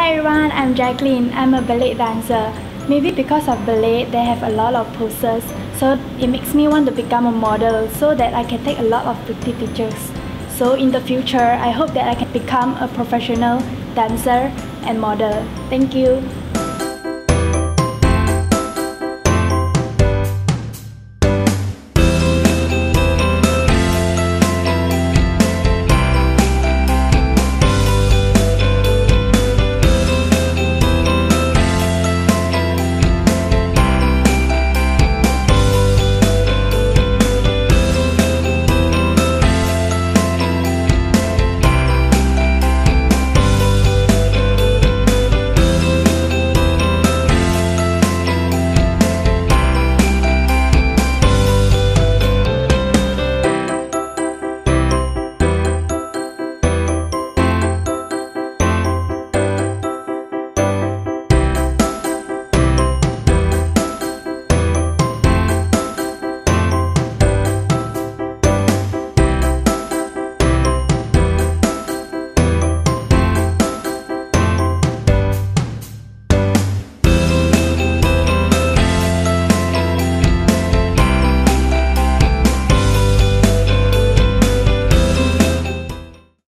Hi everyone, I'm Jacqueline. I'm a ballet dancer. Maybe because of ballet, they have a lot of poses, so it makes me want to become a model so that I can take a lot of pretty pictures. So in the future, I hope that I can become a professional dancer and model. Thank you.